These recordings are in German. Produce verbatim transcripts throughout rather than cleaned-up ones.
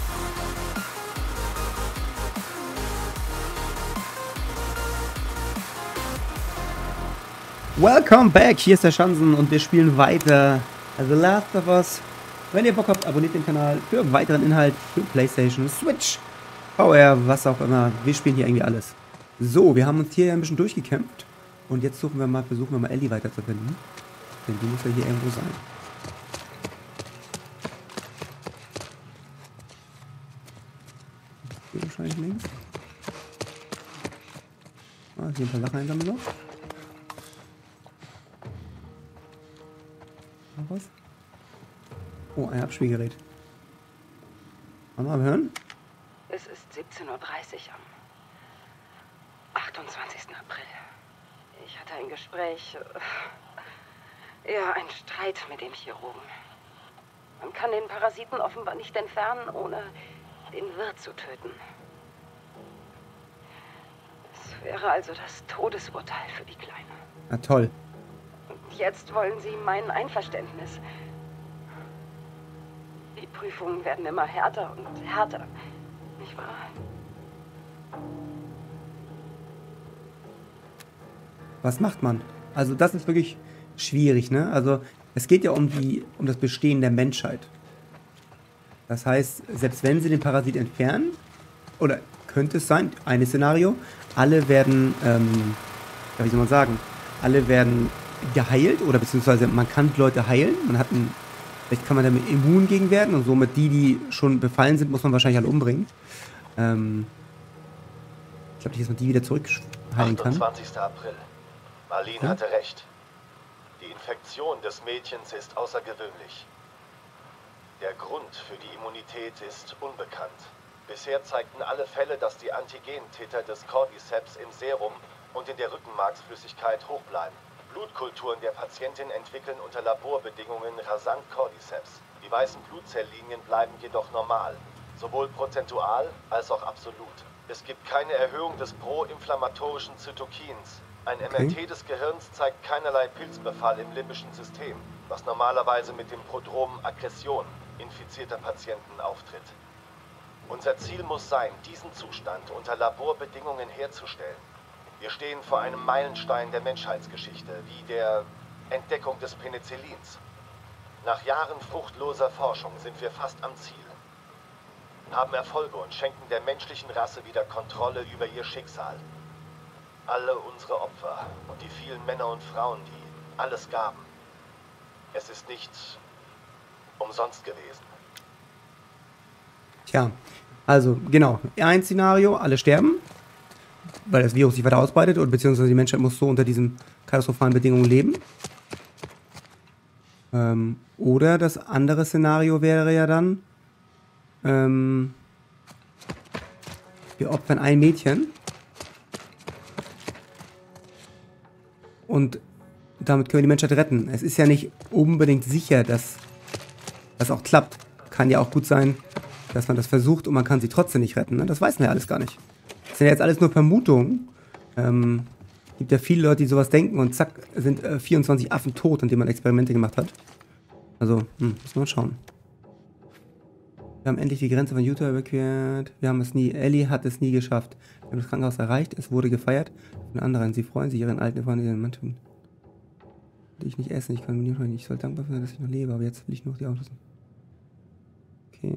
Welcome back, hier ist der Schanzen und wir spielen weiter The Last of Us. Wenn ihr Bock habt, abonniert den Kanal für weiteren Inhalt für PlayStation, Switch, V R, was auch immer. Wir spielen hier irgendwie alles. So, wir haben uns hier ein bisschen durchgekämpft und jetzt suchen wir mal, versuchen wir mal Ellie weiterzufinden. Denn die muss ja hier irgendwo sein. Hier wahrscheinlich links. Ah, hier ein paar Sachen einsammeln noch. Was? Oh, ein Abspielgerät. Wollen wir mal hören? Es ist siebzehn Uhr dreißig am achtundzwanzigsten April. Ich hatte ein Gespräch, äh, ja, ein Streit mit dem Chirurgen. Man kann den Parasiten offenbar nicht entfernen, ohne den Wirt zu töten. Es wäre also das Todesurteil für die Kleine. Na toll. Jetzt wollen Sie mein Einverständnis. Die Prüfungen werden immer härter und härter, nicht wahr? Was macht man? Also das ist wirklich schwierig, ne? Also es geht ja um die, um das Bestehen der Menschheit. Das heißt, selbst wenn sie den Parasit entfernen, oder könnte es sein, ein Szenario, alle werden, ähm, ja, wie soll man sagen, alle werden geheilt oder beziehungsweise man kann Leute heilen. Man hat einen, vielleicht kann man damit immun gegen werden und somit die, die schon befallen sind, muss man wahrscheinlich alle umbringen. Ähm, ich glaube nicht, dass man die wieder zurück heilen kann. achtundzwanzigster April. Marlene ja? hatte recht. Die Infektion des Mädchens ist außergewöhnlich. Der Grund für die Immunität ist unbekannt. Bisher zeigten alle Fälle, dass die Antigentitter des Cordyceps im Serum und in der Rückenmarksflüssigkeit hoch bleiben. Blutkulturen der Patientin entwickeln unter Laborbedingungen rasant Cordyceps. Die weißen Blutzelllinien bleiben jedoch normal, sowohl prozentual als auch absolut. Es gibt keine Erhöhung des proinflammatorischen Zytokins. Ein M R T okay. des Gehirns zeigt keinerlei Pilzbefall im limbischen System, was normalerweise mit dem Prodrom Aggression infizierter Patienten auftritt. Unser Ziel muss sein, diesen Zustand unter Laborbedingungen herzustellen. Wir stehen vor einem Meilenstein der Menschheitsgeschichte, wie der Entdeckung des Penicillins. Nach Jahren fruchtloser Forschung sind wir fast am Ziel, haben Erfolge und schenken der menschlichen Rasse wieder Kontrolle über ihr Schicksal. Alle unsere Opfer und die vielen Männer und Frauen, die alles gaben. Es ist nicht umsonst gewesen. Tja, also genau, ein Szenario, alle sterben, weil das Virus sich weiter ausbreitet und beziehungsweise die Menschheit muss so unter diesen katastrophalen Bedingungen leben. Ähm, oder das andere Szenario wäre ja dann, ähm, wir opfern ein Mädchen und damit können wir die Menschheit retten. Es ist ja nicht unbedingt sicher, dass das auch klappt. Kann ja auch gut sein, dass man das versucht und man kann sie trotzdem nicht retten. Ne? Das weiß man ja alles gar nicht. Das sind ja jetzt alles nur Vermutungen. Ähm, gibt ja viele Leute, die sowas denken und zack, sind äh, vierundzwanzig Affen tot, an denen man Experimente gemacht hat. Also, hm, muss man schauen. Wir haben endlich die Grenze von Utah überquert. Wir haben es nie, Ellie hat es nie geschafft. Wir haben das Krankenhaus erreicht, es wurde gefeiert. Von anderen, sie freuen sich, ihren alten Freunden, ihren Mann tun. Will ich nicht essen, ich kann mir nicht, ich soll dankbar sein, dass ich noch lebe, aber jetzt will ich nur die Autos. Okay.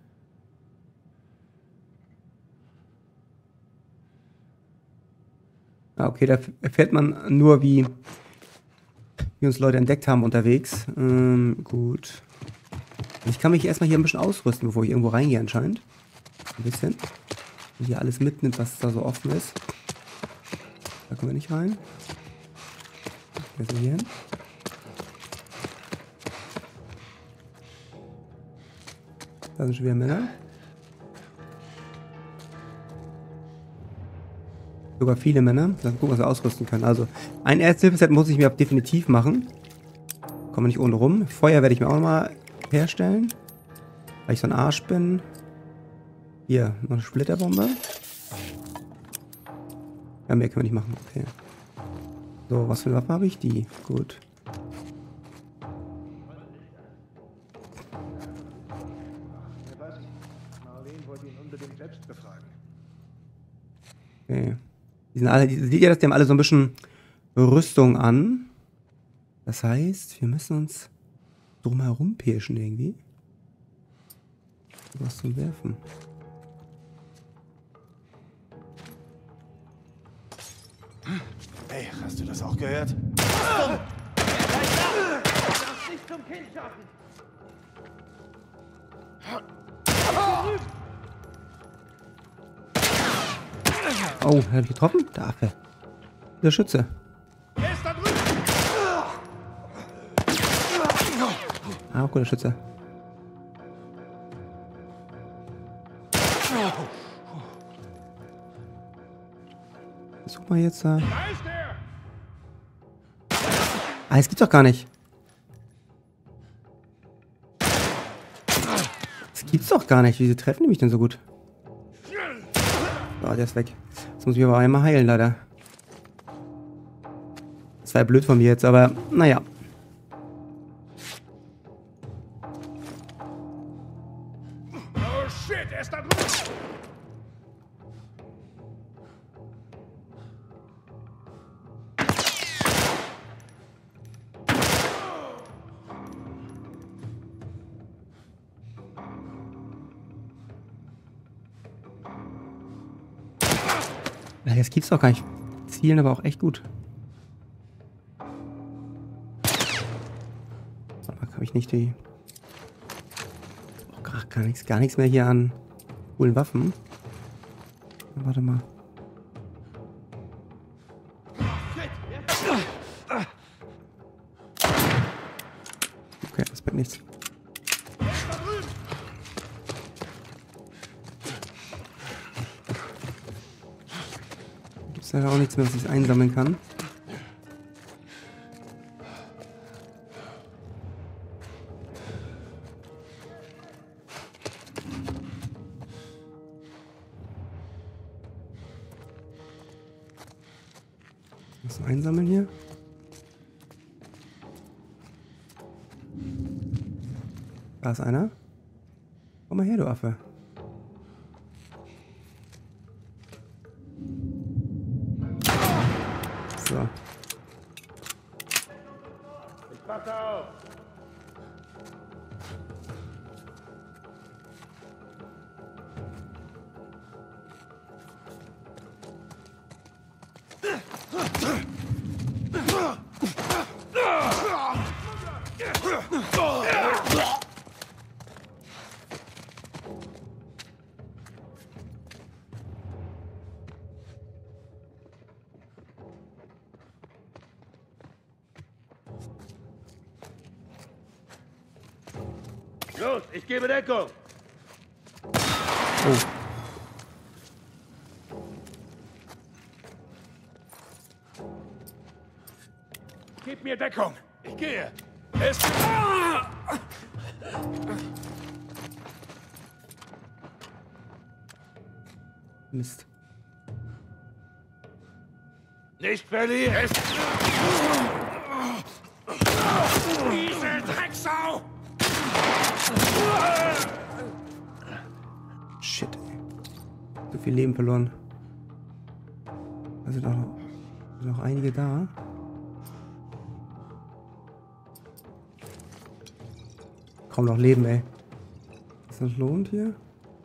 Ah, okay, da erfährt man nur, wie, wie uns Leute entdeckt haben unterwegs. Ähm, gut. Ich kann mich erstmal hier ein bisschen ausrüsten, bevor ich irgendwo reingehe anscheinend. Ein bisschen. Und hier alles mitnimmt, was da so offen ist. Da kommen wir nicht rein. Wir sind hier hin. Da sind schon wieder Männer. Sogar viele Männer. Dann gucken, was wir ausrüsten können. Also, ein Erste-Hilfe-Set muss ich mir definitiv machen. Kommen wir nicht ohne rum. Feuer werde ich mir auch mal herstellen. Weil ich so ein Arsch bin. Hier, noch eine Splitterbombe. Ja, mehr können wir nicht machen. Okay. So, was für eine Waffe habe ich? Die. Gut. wollte ihn unbedingt selbst befragen. Okay. Die sind alle, die, seht ihr das? Die haben alle so ein bisschen Rüstung an. Das heißt, wir müssen uns drumherum pirschen irgendwie. Was zum Werfen. Hey, hast du das auch gehört? Oh, er hat getroffen? Der Affe. Der Schütze. Ah, guter Schütze. Such mal jetzt da. Ah, das gibt's doch gar nicht. Das gibt's doch gar nicht. Wieso treffen die mich denn so gut? So, der ist weg. Jetzt muss ich aber einmal heilen, leider. Das war ja blöd von mir jetzt, aber naja. Oh shit, er ist da drüben! Ja, das gibt's doch gar nicht. Zielen aber auch echt gut. Aber habe ich nicht die... Oh, gar, gar nichts, gar nichts mehr hier an coolen Waffen. Warte mal. Okay, das bringt nichts. Gibt's leider auch nichts mehr, was ich einsammeln kann. Was einsammeln hier? Da ist einer. Komm mal her, du Affe. So. Ich passe auf! Los, ich gebe Deckung! Oh. Gib mir Deckung! Ich gehe! Es... Ah! Mist. Nicht verlieren! Diese Drecksau! Shit, ey. So viel Leben verloren. Also da sind noch einige da. Kaum noch Leben, ey. Ist das lohnt hier?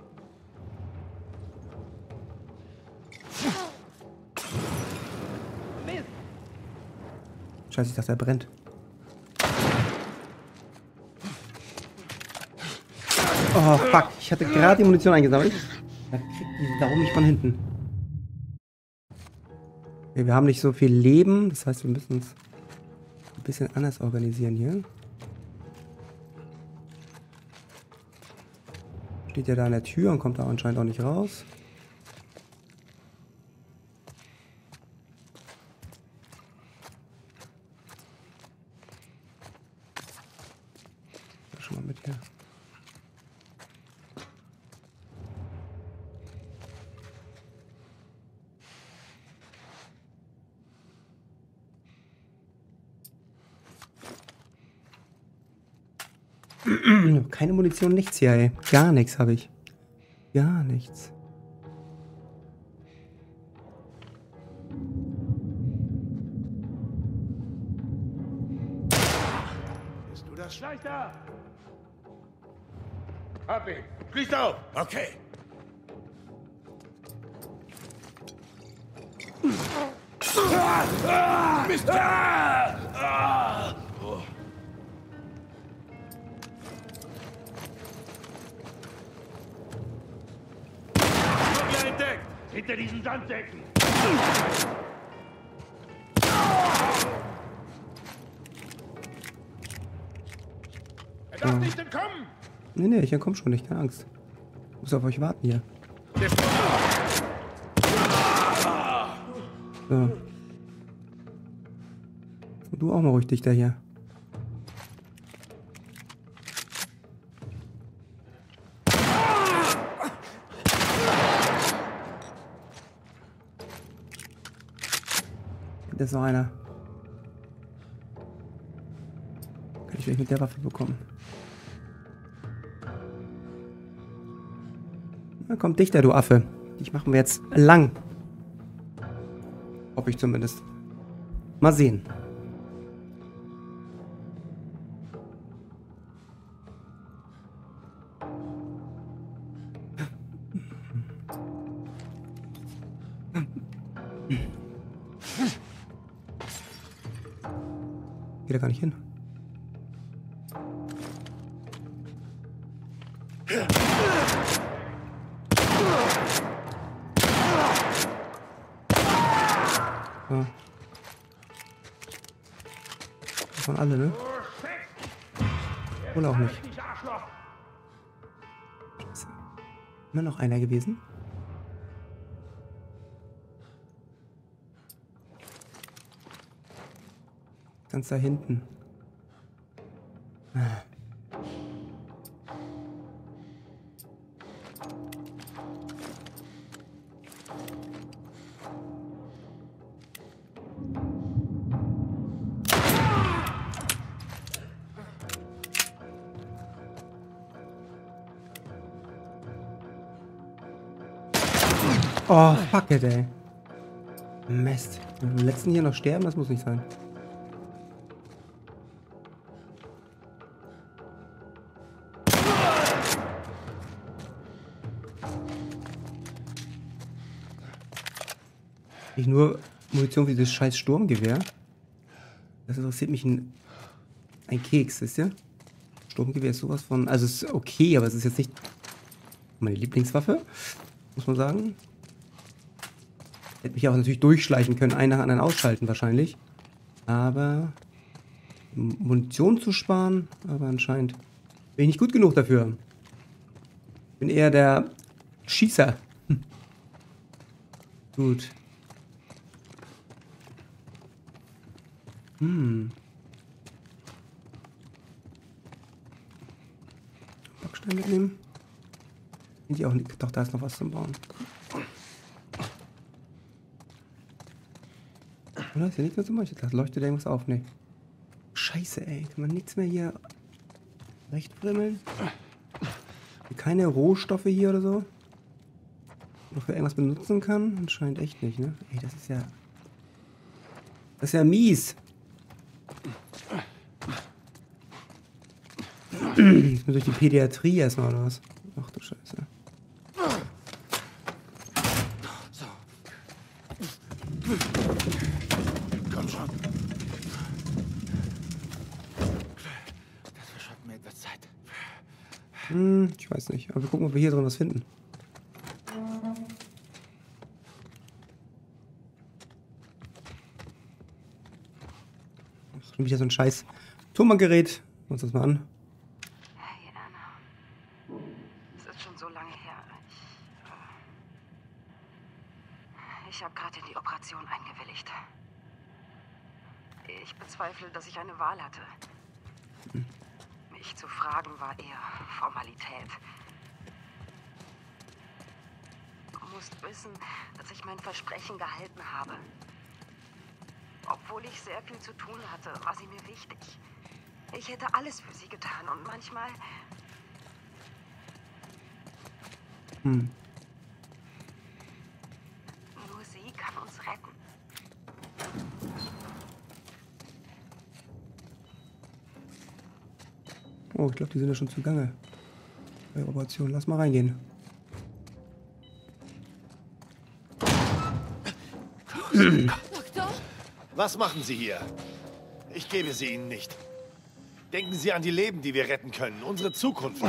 Scheiße, ich dachte, er brennt. Oh, fuck. Ich hatte gerade die Munition eingesammelt. Da kriegt die Sau mich von hinten. Okay, wir haben nicht so viel Leben. Das heißt, wir müssen uns ein bisschen anders organisieren hier. Steht ja da an der Tür und kommt da anscheinend auch nicht raus. Schon mal mit hier. Keine Munition, nichts hier, ey. Gar nichts habe ich. Gar nichts. Bist du das? Gleich da! Hab ihn! Schließt auf! Okay. Mist! Entdeckt! Hinter diesen Sanddecken! Er darf ja. nicht entkommen! Nee, nee, ich entkomme schon nicht, keine Angst. Ich muss auf euch warten hier. So. Und du auch mal ruhig dichter hier. Da ist noch einer. Kann ich vielleicht mit der Waffe bekommen. Na komm, dichter, du Affe. Dich machen wir jetzt lang. Hoffe ich zumindest. Mal sehen. Geht da gar nicht hin. Ja. Das waren alle, ne? Oder auch nicht. Scheiße. Immer noch einer gewesen? Ganz da hinten. Ah. Oh, fuck it, ey. Mist. Wenn wir im letzten hier noch sterben, das muss nicht sein. Nicht nur Munition für dieses scheiß Sturmgewehr. Das interessiert mich ein, ein Keks, wisst ihr? Sturmgewehr ist sowas von... Also es ist okay, aber es ist jetzt nicht meine Lieblingswaffe, muss man sagen. Hätte mich auch natürlich durchschleichen können, einen nach dem anderen ausschalten wahrscheinlich. Aber Munition zu sparen, aber anscheinend bin ich nicht gut genug dafür. Ich bin eher der Schießer. Hm. Gut. Hm. Backstein mitnehmen. Sind die auch nicht. Doch, da ist noch was zum Bauen. Oder ist ja nichts mehr zum Beispiel. Da leuchtet irgendwas auf. Nee. Scheiße, ey. Kann man nichts mehr hier recht frimmeln? Keine Rohstoffe hier oder so? Oder für irgendwas benutzen kann? Anscheinend echt nicht, ne? Ey, das ist ja. Das ist ja mies. Ist mir durch die Pädiatrie erstmal oder was? Ach du Scheiße. So. Komm schon. Das verschafft mir etwas Zeit. Hm, ich weiß nicht. Aber wir gucken, ob wir hier drin was finden. Schon wieder so ein scheiß Turmgerät. Schauen wir uns das mal an. Hey, Anna. Es ist schon so lange her. Ich, ich habe gerade in die Operation eingewilligt. Ich bezweifle, dass ich eine Wahl hatte. Hm. Mich zu fragen war eher Formalität. Du musst wissen, dass ich mein Versprechen gehalten habe. Obwohl ich sehr viel zu tun hatte, war sie mir wichtig. Ich hätte alles für sie getan und manchmal... Hm. Nur sie kann uns retten. Oh, ich glaube, die sind ja schon zugange. Bei der Operation. Lass mal reingehen. Doktor? Was machen Sie hier? Ich gebe sie Ihnen nicht. Denken Sie an die Leben, die wir retten können. Unsere Zukunft.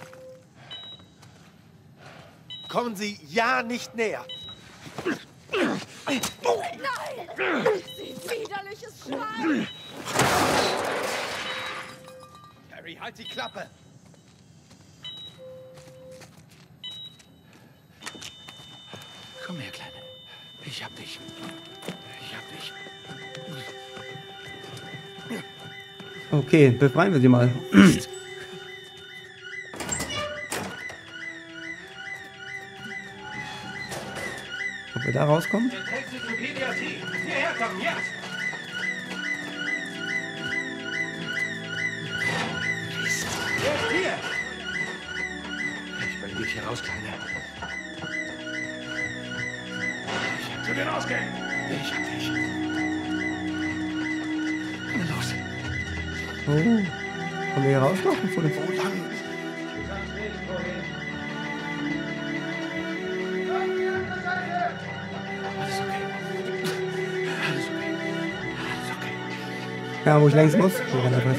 Kommen Sie ja nicht näher. Nein! Sie widerliches Schwein! Harry, halt die Klappe. Komm her, Kleine. Ich hab dich. Ich hab dich. Okay, befreien wir sie mal. Ob wir da rauskommen? Hierher kommen, jetzt! Jetzt hier! Ich bring dich hier raus, Kleine. Ich hab zu den Ausgängen. Ich hab dich. Na los. Oh. Kommen wir hier raus noch? Vor dem Wo lang? Alles okay. Alles okay. Alles okay. Ja, wo ich längs muss? Wo rennt er was?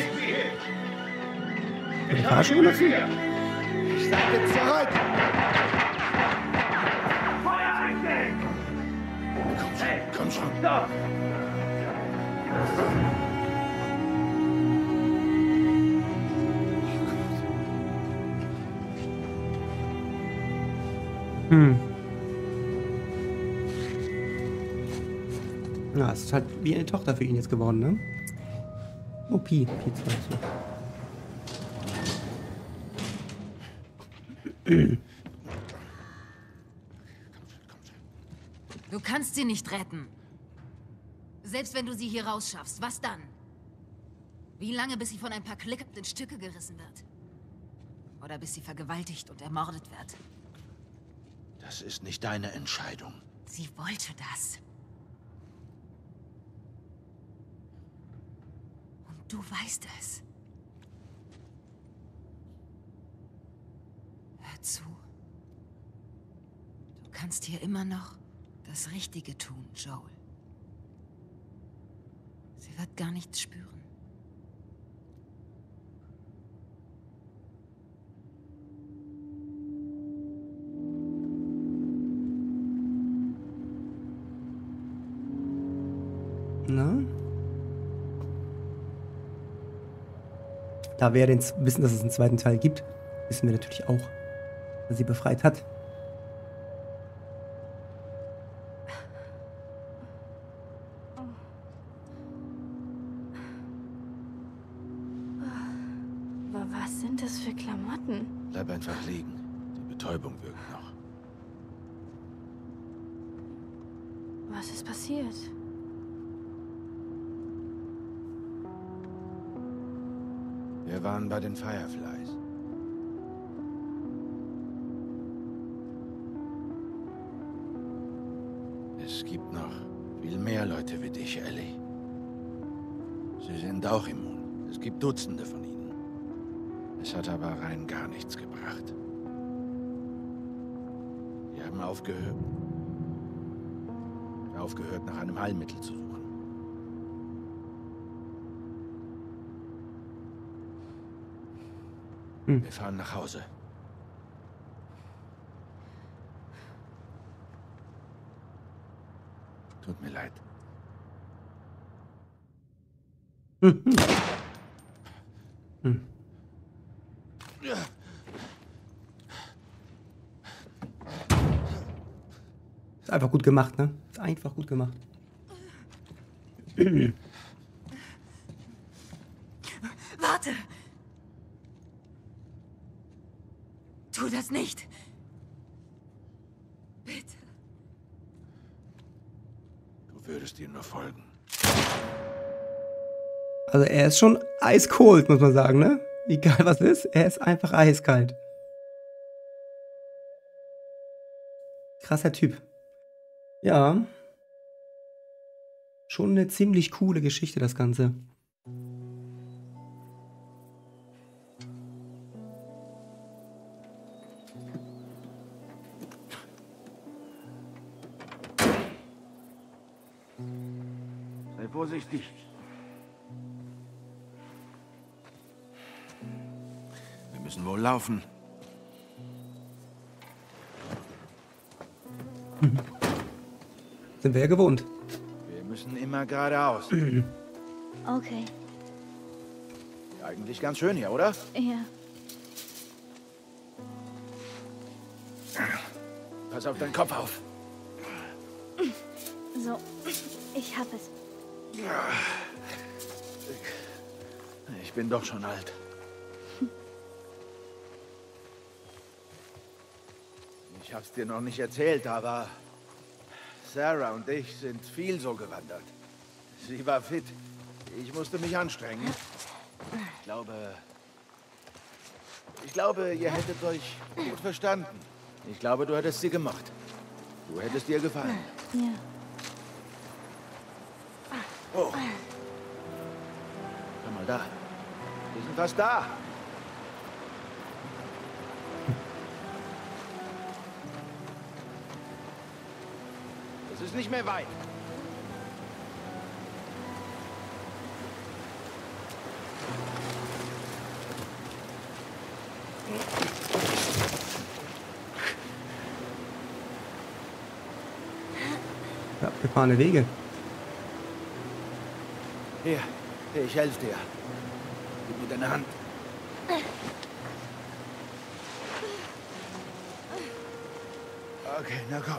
Die Fahrstuhl benutzen? Ich sag jetzt zurück. Feuer einstellen! Komm schon, komm schon. Stopp! Hm. Ja, es ist halt wie eine Tochter für ihn jetzt geworden, ne? Oh, Pi. Pi zwei. So. Du kannst sie nicht retten. Selbst wenn du sie hier rausschaffst, was dann? Wie lange, bis sie von ein paar Klickern in Stücke gerissen wird? Oder bis sie vergewaltigt und ermordet wird? Das ist nicht deine Entscheidung. Sie wollte das. Und du weißt es. Hör zu. Du kannst hier immer noch das Richtige tun, Joel. Sie wird gar nichts spüren. Na? Da wir ja den, wissen, dass es einen zweiten Teil gibt, wissen wir natürlich auch, dass sie befreit hat. Was sind das für Klamotten? Bleib einfach liegen. Die Betäubung wirkt noch. Was ist passiert? Wir waren bei den Fireflies. Es gibt noch viel mehr Leute wie dich, Ellie. Sie sind auch immun. Es gibt Dutzende von ihnen. Es hat aber rein gar nichts gebracht. Wir haben aufgehört, aufgehört, nach einem Heilmittel zu suchen. Hm. Wir fahren nach Hause. Tut mir leid. Hm. Hm. Ist einfach gut gemacht, ne? Ist einfach gut gemacht. Warte! Tu das nicht! Bitte. Du würdest ihr nur folgen. Also er ist schon eiskalt, muss man sagen, ne? Egal was ist, er ist einfach eiskalt. Krasser Typ. Ja. Schon eine ziemlich coole Geschichte, das Ganze. Sei vorsichtig. Wir müssen wohl laufen. Sind wir ja gewohnt. Wir müssen immer geradeaus. Okay. Eigentlich ganz schön hier, oder? Ja. Pass auf deinen Kopf auf. So. Ich hab es. Ich bin doch schon alt. Ich hab's dir noch nicht erzählt, aber Sarah und ich sind viel so gewandert. Sie war fit. Ich musste mich anstrengen. Ich glaube... Ich glaube, ihr hättet euch gut verstanden. Ich glaube, du hättest sie gemacht. Du hättest ihr gefallen. Ja. Oh. Schau mal da. Wir sind fast da. Es ist nicht mehr weit. Ja, abgefahrene Wege. Hier, hier, ich helfe dir. Gib mir deine Hand. Okay, na komm.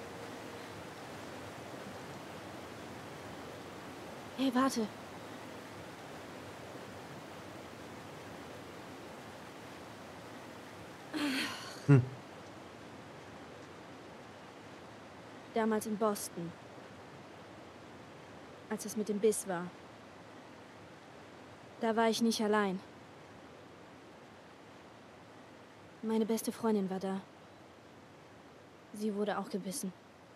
Hey, warte. Hm. Damals in Boston. Als es mit dem Biss war. Da war ich nicht allein. Meine beste Freundin war da. Sie wurde auch gebissen.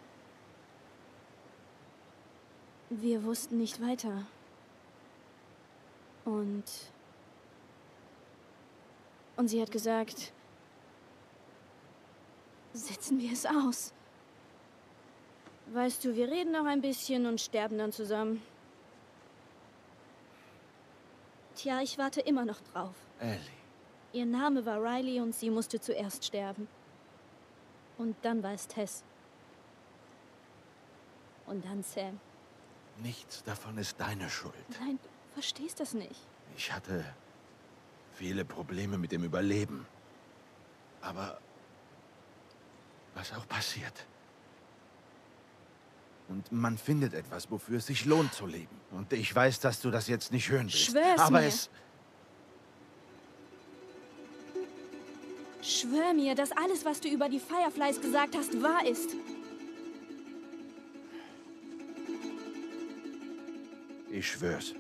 Wir wussten nicht weiter. Und... Und sie hat gesagt... Sitzen wir es aus. Weißt du, wir reden noch ein bisschen und sterben dann zusammen. Tja, ich warte immer noch drauf. Ellie. Ihr Name war Riley und sie musste zuerst sterben. Und dann war es Tess. Und dann Sam. Nichts davon ist deine Schuld. Nein, du verstehst das nicht. Ich hatte viele Probleme mit dem Überleben. Aber was auch passiert. Und man findet etwas, wofür es sich lohnt zu leben. Und ich weiß, dass du das jetzt nicht hören willst. Schwör's aber mir. es... Schwör mir, dass alles, was du über die Fireflies gesagt hast, wahr ist. Ich schwör's.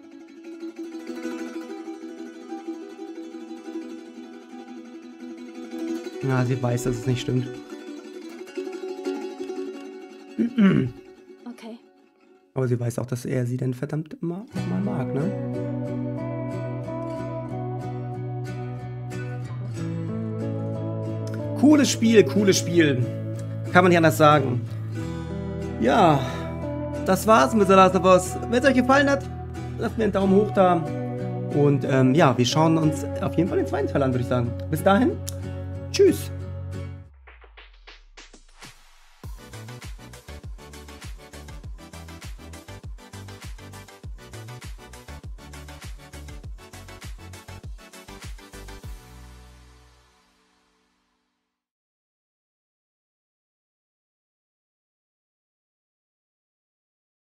Ja, sie weiß, dass es nicht stimmt. Okay. Aber sie weiß auch, dass er sie denn verdammt mal, mal mag, ne? Cooles Spiel, cooles Spiel. Kann man nicht anders sagen. Ja, das war's mit The Last of Us. Wenn es euch gefallen hat, lasst mir einen Daumen hoch da. Und ähm, ja, wir schauen uns auf jeden Fall den zweiten Teil an, würde ich sagen. Bis dahin, tschüss.